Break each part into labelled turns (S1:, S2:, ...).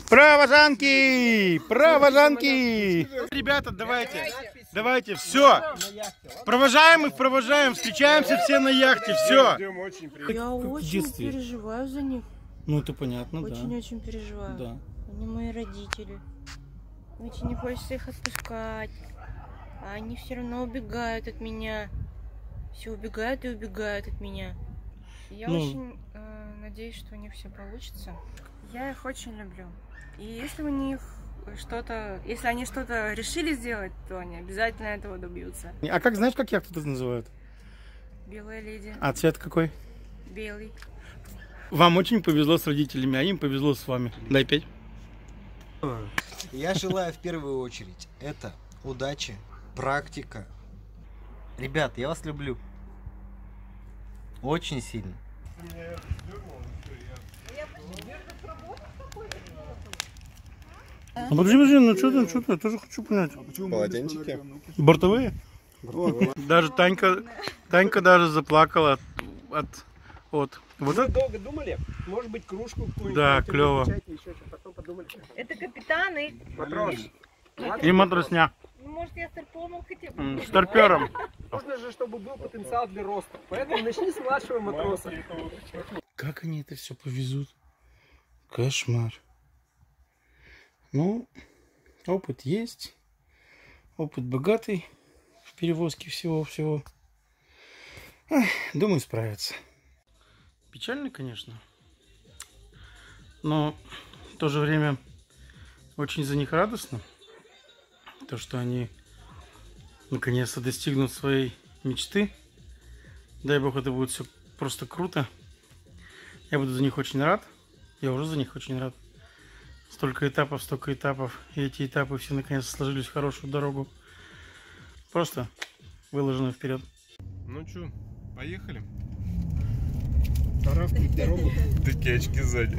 S1: Провожанки! Провожанки! Ребята, давайте, все. Провожаем, встречаемся все на яхте, все.
S2: Я очень переживаю за них.
S1: Ну, это понятно,
S2: Очень переживаю.
S1: Да.
S2: Они мои родители. Очень не хочется их отпускать. А они все равно убегают от меня. Все убегают и убегают от меня. Я очень надеюсь, что у них все получится. Я их очень люблю. И если у них если они что-то решили сделать, то они обязательно этого добьются.
S1: А как, знаешь, как яхту тут называют?
S2: Белая леди.
S1: А цвет какой?
S2: Белый.
S1: Вам очень повезло с родителями, а им повезло с вами. Дай 5.
S3: Я желаю в первую очередь это удачи, практика. Ребят, я вас люблю. Очень сильно.
S1: А подожди, ну что ты, я тоже хочу понять.
S4: Полотенчики.
S1: Бортовые? Даже Танька даже заплакала от. Вот это...
S5: долго думали, может быть, кружку какую-нибудь.
S1: Да, клево.
S5: Потом подумали.
S2: Это капитан и...
S5: Матрос.
S1: И матросня.
S2: Может, я с торпомом хотя бы?
S1: С торпёром.
S5: Нужно же, чтобы был потенциал для роста. Поэтому начни с младшего матроса.
S1: Как они это все повезут? Кошмар. Ну, опыт есть. Опыт богатый в перевозке всего-всего. Думаю, справятся. Печально, конечно. Но в то же время очень за них радостно. То, что они наконец-то достигнут своей мечты. Дай бог, это будет все просто круто. Я буду за них очень рад. Я уже за них очень рад. Столько этапов. И эти этапы все наконец-то сложились в хорошую дорогу. Просто выложено вперед.
S4: Ну что, поехали?
S5: Пора в дорогу.
S4: Такие очки сзади.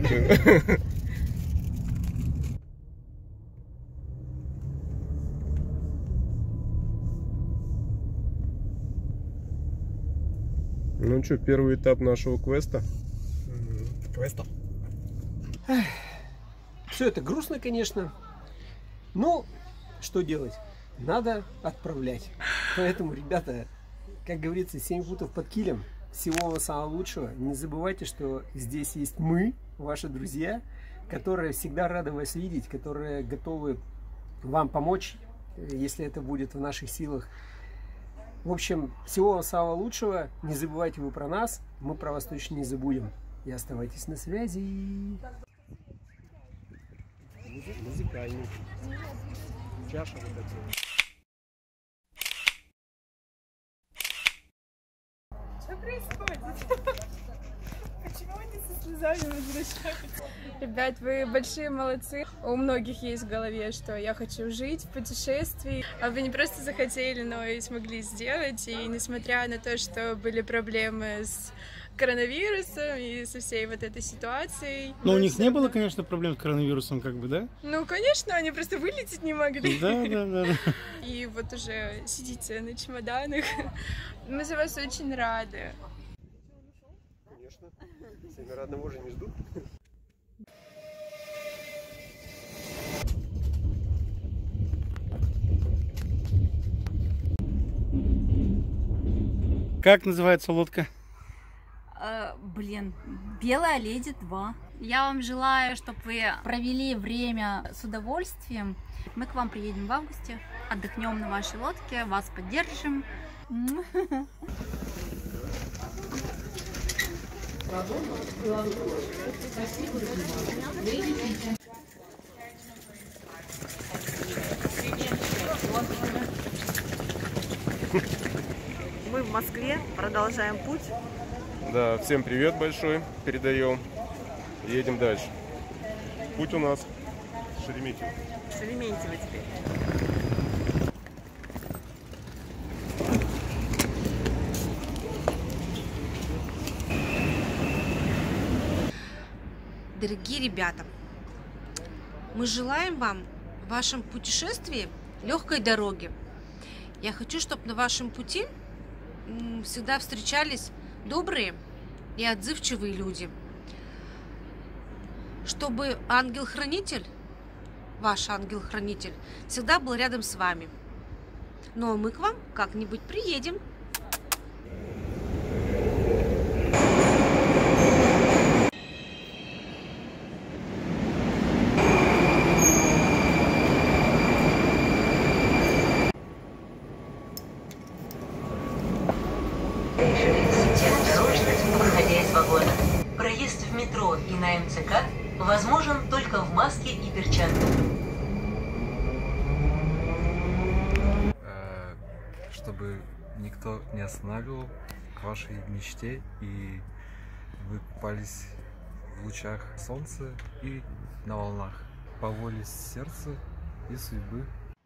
S4: Ну что, первый этап нашего квеста?
S5: Все это грустно, конечно. Но что делать? Надо отправлять. Поэтому, ребята, как говорится, 7 футов под килем. Всего вам самого лучшего. Не забывайте, что здесь есть мы, ваши друзья, которые всегда рады вас видеть, которые готовы вам помочь, если это будет в наших силах. В общем, всего вам самого лучшего. Не забывайте вы про нас, мы про вас точно не забудем. И оставайтесь на связи. Музыкальный. Чаша вот эта.
S6: Что происходит? Почему они со слезами возвращаются? Ребят, вы большие молодцы. У многих есть в голове, что я хочу жить в путешествии. А вы не просто захотели, но и смогли сделать. И несмотря на то, что были проблемы с коронавирусом и со всей вот этой ситуацией.
S1: Но у них не было, конечно, проблем с коронавирусом, как бы, да?
S6: Ну, конечно, они просто вылететь не могли.
S1: Да.
S6: И вот уже сидите на чемоданах. Мы за вас очень рады.
S5: Конечно. Сами родного уже не ждут.
S1: Как называется лодка?
S7: Белая леди 2. Я вам желаю, чтобы вы провели время с удовольствием. Мы к вам приедем в августе, отдохнем на вашей лодке, вас поддержим.
S8: Мы в Москве, продолжаем путь.
S4: Да, всем привет большой передаем. Едем дальше. Путь у нас Шереметьево.
S8: Шереметьево теперь.
S9: Дорогие ребята, мы желаем вам в вашем путешествии легкой дороги. Я хочу, чтобы на вашем пути всегда встречались добрые и отзывчивые люди. чтобы ангел-хранитель, ваш ангел-хранитель, всегда был рядом с вами. Ну а мы к вам как-нибудь приедем.
S10: Выходя из вагона. Проезд в метро и на МЦК возможен только в маске и перчатках.
S11: Чтобы никто не останавливал к вашей мечте, и вы купались в лучах солнца и на волнах по воле сердца и судьбы.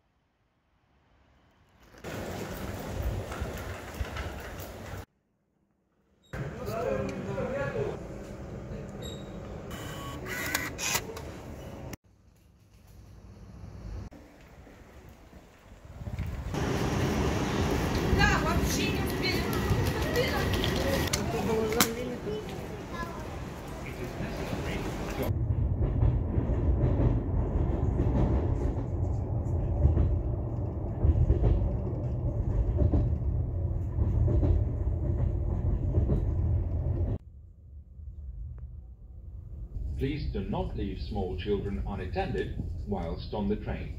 S12: Please do not leave small children unattended whilst on the train.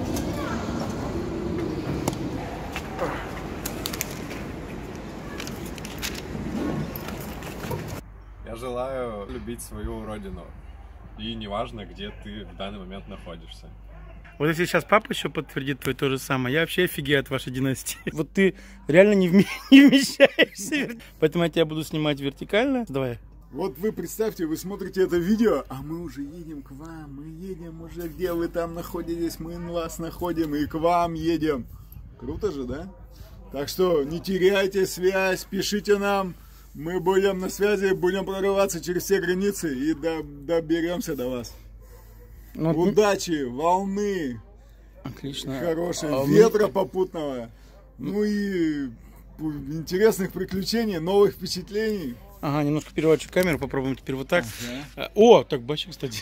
S13: Я желаю любить свою родину. И неважно, где ты в данный момент находишься.
S1: Вот если сейчас папа еще подтвердит твое то же самое, я вообще офигею от вашей династии. Вот ты реально не вмещаешься. Поэтому я тебя буду снимать вертикально. Давай.
S14: Вот вы представьте, вы смотрите это видео, а мы уже едем к вам. Мы едем уже, где вы там находитесь, мы вас находим и к вам едем. Круто же, да? Так что не теряйте связь, пишите нам. Мы будем на связи, будем прорываться через все границы и доберемся до вас. Ну, удачи, волны,
S1: отлично,
S14: хорошего ветра попутного, ну и интересных приключений, новых впечатлений.
S1: Ага, немножко переворачиваю камеру, попробуем теперь вот так. О, так бачок, кстати.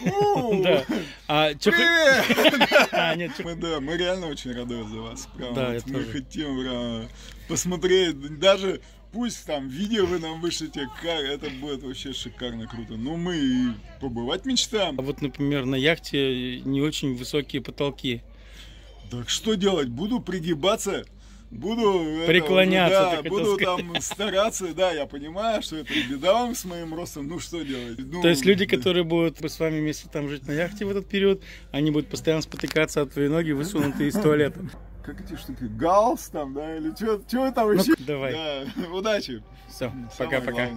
S14: Да. Мы реально очень рады за вас. Мы хотим посмотреть, даже пусть там видео вы нам вышлите, это будет вообще шикарно круто. Но мы и побывать мечтаем.
S1: А вот, например, на яхте не очень высокие потолки.
S14: Так что делать? Буду пригибаться. Буду
S1: преклоняться,
S14: буду там стараться, да, я понимаю, что это беда вам с моим ростом, ну что делать? Ну,
S1: то есть люди, которые будут с вами вместе там жить на яхте в этот период, они будут постоянно спотыкаться от твоей ноги, высунутые из туалета.
S14: Как эти штуки, галс там, да, или что там еще?
S1: Ну, давай.
S14: Да, удачи.
S1: Все, пока-пока.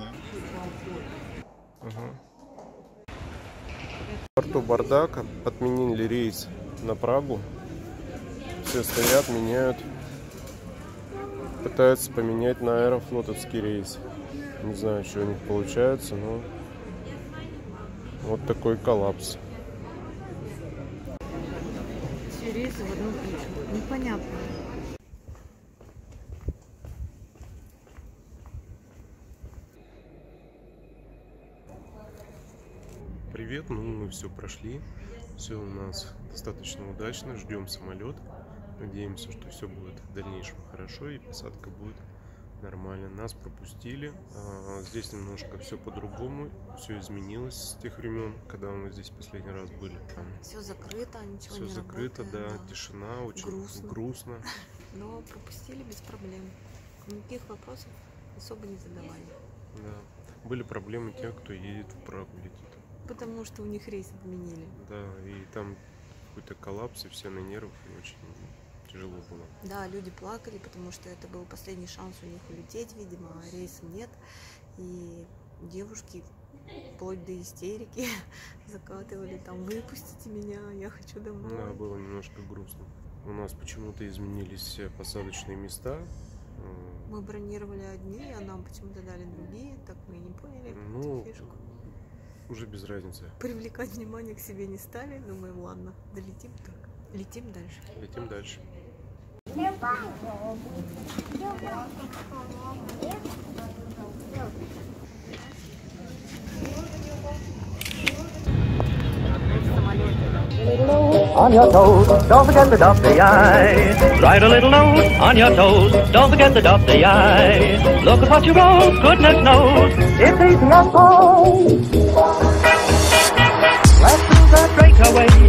S4: В порту бардак, отменили рейс на Прагу. Все стоят, меняют. Пытаются поменять на аэрофлотовский рейс. Не знаю, что у них получается, но вот такой коллапс.
S15: Все рейсы в одну кучу. Непонятно.
S4: Привет, ну мы все прошли. Все у нас достаточно удачно. Ждем самолет. Надеемся, что все будет в дальнейшем хорошо и посадка будет нормально. Нас пропустили. Здесь немножко все по-другому. Все изменилось с тех времен, когда мы здесь последний раз были.
S15: Все закрыто, ничего
S4: все
S15: не
S4: закрыто,
S15: работает,
S4: да, тишина, очень грустно.
S15: Но пропустили без проблем. Никаких вопросов особо не задавали.
S4: Да. Были проблемы тех, кто едет в Прагу, летит.
S15: Потому что у них рейс отменили.
S4: Да, и там какой-то коллапс, и все на нервах, и очень тяжело было.
S15: Да, люди плакали, потому что это был последний шанс у них улететь, видимо, а рейса нет. И девушки вплоть до истерики закатывали там: выпустите меня, я хочу домой.
S4: Да, было немножко грустно. У нас почему-то изменились все посадочные места.
S15: Мы бронировали одни, а нам почему-то дали другие, так мы и не поняли эту фишку.
S4: Уже без разницы.
S15: Привлекать внимание к себе не стали, думаем, ладно, долетим так. Летим дальше.
S4: Летим дальше.
S16: on your toes, don't forget to dot the I. Write a little note on your toes, don't forget to dot the I. Look at what you wrote, goodness knows, it's easy as pie. Let's do that breakaway.